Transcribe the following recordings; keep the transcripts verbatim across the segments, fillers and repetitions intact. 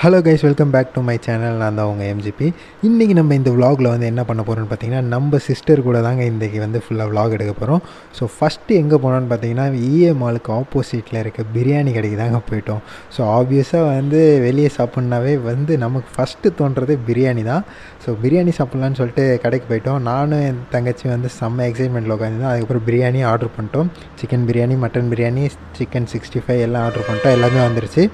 Hello guys, welcome back to my channel. நான் தான் உங்கள் எம்ஜிபி. இன்றைக்கி நம்ம இந்த விலாகில் வந்து என்ன பண்ண போகிறோம்னு பார்த்தீங்கன்னா, நம்ம சிஸ்டர் கூட தாங்க இன்றைக்கி வந்து ஃபுல்லாக விலாக் எடுக்க போகிறோம். ஸோ ஃபஸ்ட்டு எங்கே போனோன்னு பார்த்தீங்கன்னா, இஏ மாலுக்கு ஆப்போசிட்டில் இருக்க பிரியாணி கடைக்கு தாங்க போயிட்டோம். ஸோ ஆப்வியஸாக வந்து வெளியே சாப்பிட்னாவே வந்து நமக்கு ஃபஸ்ட்டு தோன்றது பிரியாணி தான். ஸோ பிரியாணி சாப்பிட்லான்னு சொல்லிட்டு கடைக்கு போயிட்டோம். நானும் என் தங்கச்சி வந்து செம்ம எக்ஸைட்மெண்ட்டில் உட்காந்துருந்தோம். அதுக்கப்புறம் பிரியாணி ஆர்டர் பண்ணிட்டோம். Chicken biryani, mutton biryani, chicken sixty five எல்லாம் ஆர்டர் பண்ணிட்டோம். எல்லாமே வந்துருச்சு.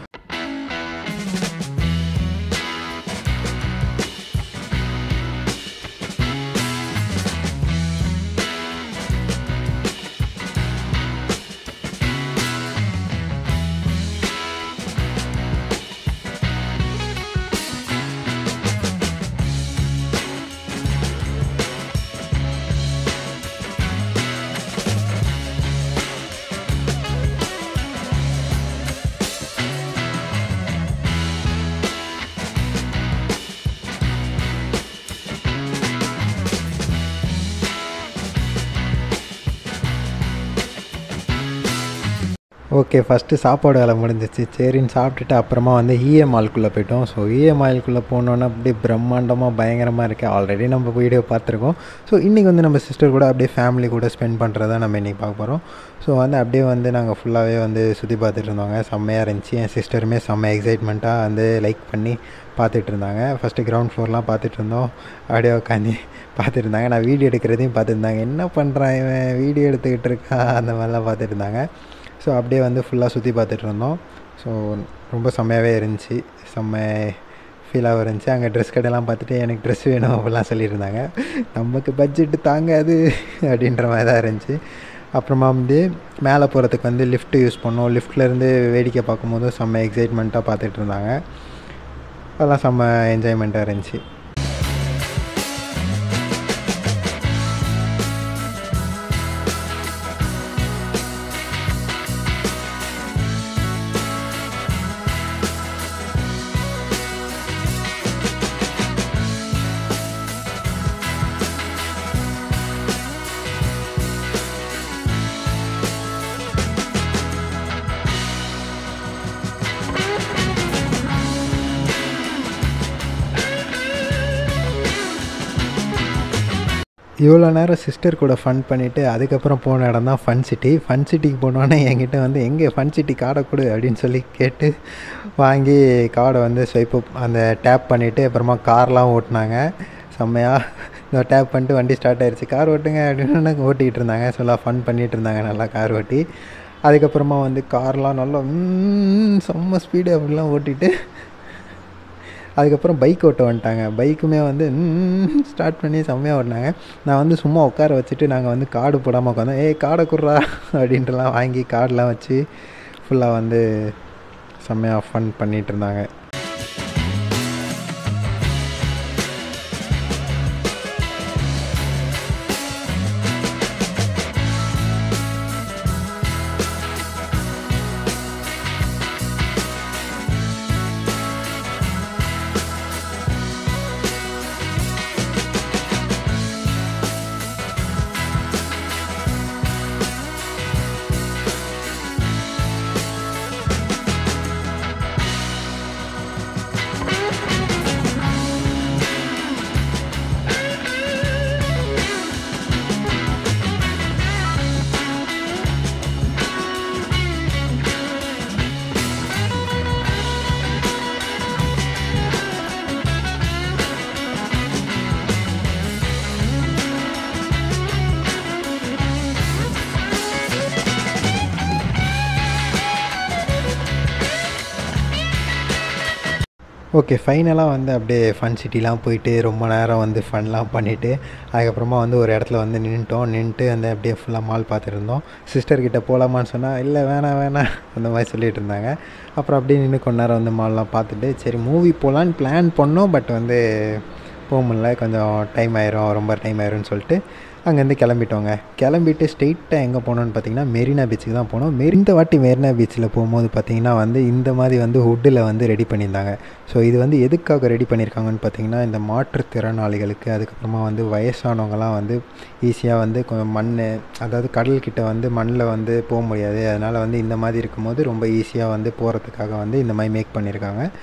ஓகே, ஃபஸ்ட்டு சாப்பாடு வேலை முடிஞ்சிச்சு. சரின்னு சாப்பிட்டுட்டு அப்புறமா வந்து இஏ மாலுக்குள்ளே போய்ட்டோம். ஸோ இஏ மாலுக்குள்ளே போனோன்னா அப்படியே பிரம்மாண்டமாக பயங்கரமாக இருக்குது. ஆல்ரெடி நம்ம வீடியோ பார்த்துருக்கோம். ஸோ இன்றைக்கி வந்து நம்ம சிஸ்டர் கூட அப்படியே ஃபேமிலி கூட ஸ்பெண்ட் பண்ணுறதா நம்ம இன்றைக்கி பார்க்க போகிறோம். ஸோ வந்து அப்படியே வந்து நாங்கள் ஃபுல்லாகவே வந்து சுற்றி பார்த்துட்டு இருந்தோங்க. செம்மையாக இருந்துச்சு. என் சிஸ்டருமே செம்ம எக்ஸைட்மெண்ட்டாக வந்து லைக் பண்ணி பார்த்துட்டு இருந்தாங்க. ஃபஸ்ட்டு கிரவுண்ட் ஃப்ளோர்லாம் பார்த்துட்டு இருந்தோம். அப்படியே உட்காந்து பார்த்துட்டு இருந்தாங்க. நான் வீடியோ எடுக்கிறதையும் பார்த்துருந்தாங்க. என்ன பண்ணுறான் இவன், வீடியோ எடுத்துக்கிட்டு இருக்கா, அந்த மாதிரிலாம் பார்த்துட்டு இருந்தாங்க. ஸோ அப்படியே வந்து ஃபுல்லாக சுற்றி பார்த்துட்டு இருந்தோம். ஸோ ரொம்ப செம்மையாகவே இருந்துச்சு. செம்ம ஃபீலாகவும் இருந்துச்சு. அங்கே ட்ரெஸ் கடையெல்லாம் பார்த்துட்டு எனக்கு ட்ரெஸ் வேணும் அப்படிலாம் சொல்லியிருந்தாங்க. நமக்கு பட்ஜெட்டு தாங்காது அப்படின்ற மாதிரி தான் இருந்துச்சு. அப்புறமா வந்து மேலே போகிறதுக்கு வந்து லிஃப்ட்டு யூஸ் பண்ணோம். லிஃப்ட்லேருந்து வேடிக்கை பார்க்கும்போது செம்ம எக்ஸைட்மெண்ட்டாக பார்த்துட்டு இருந்தாங்க. அதெல்லாம் செம்ம என்ஜாய்மெண்ட்டாக இருந்துச்சு. இவ்வளோ நேரம் சிஸ்டர் கூட ஃபன் பண்ணிவிட்டு அதுக்கப்புறம் போன இடம் தான் ஃபன் சிட்டி. ஃபன் சிட்டிக்கு போனோன்னே என்கிட்ட வந்து எங்கே ஃபன் சிட்டி கார்டை கொடு அப்படின்னு சொல்லி கேட்டு வாங்கி கார்டை வந்து ஸ்வைப் அந்த டேப் பண்ணிவிட்டு அப்புறமா கார்லாம் ஓட்டினாங்க. செம்மையாக இந்த டேப் பண்ணிட்டு வண்டி ஸ்டார்ட் ஆகிடுச்சு. கார் ஓட்டுங்க அப்படின்னு ஓட்டிகிட்டு இருந்தாங்க. சொல்லலாம் ஃபன் பண்ணிகிட்டு இருந்தாங்க நல்லா கார் ஓட்டி. அதுக்கப்புறமா வந்து கார்லாம் நல்லா செம்ம ஸ்பீடு அப்படிலாம் ஓட்டிட்டு அதுக்கப்புறம் பைக் ஓட்ட வந்துட்டாங்க. பைக்குமே வந்து ஸ்டார்ட் பண்ணி செம்மையாக ஓட்டினாங்க. நான் வந்து சும்மா உட்கார வச்சுட்டு நாங்கள் வந்து கார்டு போடாமல் உட்காந்தோம். ஏய் கார்டை குட்றா அப்படின்ட்டுலாம் வாங்கி கார்டெலாம் வச்சு ஃபுல்லாக வந்து செம்மையாக ஃபன் பண்ணிகிட்டு இருந்தாங்க. ஓகே, ஃபைனலாக வந்து அப்படியே ஃபன் சிட்டிலாம் போயிட்டு ரொம்ப நேரம் வந்து ஃபன்லாம் பண்ணிவிட்டு அதுக்கப்புறமா வந்து ஒரு இடத்துல வந்து நின்றுட்டோம். நின்றுட்டு அந்த அப்படியே ஃபுல்லாக மால் பார்த்துருந்தோம். சிஸ்டர்கிட்ட போகலாமான்னு சொன்னால் இல்லை வேணாம் வேணாம் அந்த மாதிரி சொல்லிகிட்டு இருந்தாங்க. அப்புறம் அப்படியே நின்று கொஞ்ச நேரம் வந்து மால்லாம் பார்த்துட்டு சரி மூவி போகலான்னு பிளான் பண்ணோம். பட் வந்து போக முடியல, கொஞ்சம் டைம் ஆயிரும், ரொம்ப டைம் ஆயிரும்னு சொல்லிட்டு அங்கேருந்து கிளம்பிட்டோங்க. கிளம்பிட்டு ஸ்ட்ரெயிட்டாக எங்கே போனோன்னு பார்த்தீங்கன்னா மெரினா பீச்சுக்கு தான் போனோம். மெரி இந்த வாட்டி மெரினா பீச்சில் போகும்போது பார்த்திங்கன்னா வந்து இந்த மாதிரி வந்து ஹுட்டில் வந்து ரெடி பண்ணியிருந்தாங்க. ஸோ இது வந்து எதுக்காக ரெடி பண்ணியிருக்காங்கன்னு பார்த்தீங்கன்னா, இந்த மாற்றுத்திறனாளிகளுக்கு, அதுக்கப்புறமா வந்து வயசானவங்கலாம் வந்து ஈஸியாக வந்து கொஞ்சம் மண், அதாவது கடல்கிட்ட வந்து மண்ணில் வந்து போக முடியாது. அதனால் வந்து இந்த மாதிரி இருக்கும்போது ரொம்ப ஈஸியாக வந்து போகிறதுக்காக வந்து இந்த மாதிரி மேக் பண்ணியிருக்காங்க.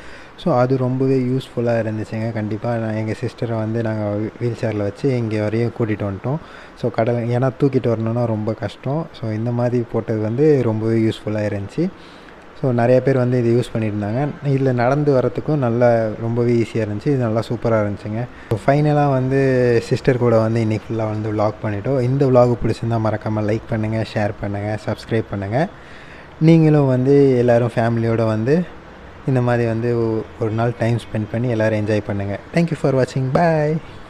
ஸோ அது ரொம்பவே யூஸ்ஃபுல்லாக இருந்துச்சுங்க. கண்டிப்பாக நான் எங்கள் சிஸ்டரை வந்து நாங்கள் வீல் சேரில் வச்சு இங்கே வரையும் கூட்டிகிட்டு வந்துட்டோம். ஸோ கடல் ஏன்னா தூக்கிட்டு வரணுன்னா ரொம்ப கஷ்டம். ஸோ இந்த மாதிரி போட்டது வந்து ரொம்பவே யூஸ்ஃபுல்லாக இருந்துச்சு. ஸோ நிறைய பேர் வந்து இது யூஸ் பண்ணியிருந்தாங்க. இதில் நடந்து வரத்துக்கும் நல்லா ரொம்பவே ஈஸியாக இருந்துச்சு. இது நல்லா சூப்பராக இருந்துச்சுங்க. ஸோ ஃபைனலாக வந்து சிஸ்டர் கூட வந்து இன்றைக்கி ஃபுல்லாக வந்து விலாக் பண்ணிவிட்டோம். இந்த விலாக் பிடிச்சிருந்தால் மறக்காமல் லைக் பண்ணுங்கள், ஷேர் பண்ணுங்கள், சப்ஸ்கிரைப் பண்ணுங்கள். நீங்களும் வந்து எல்லோரும் ஃபேமிலியோடு வந்து இந்த மாதிரி வந்து ஒரு நாள் டைம் ஸ்பெண்ட் பண்ணி எல்லோரும் என்ஜாய் பண்ணுங்கள். தேங்க்யூ ஃபார் வாட்சிங். பாய்.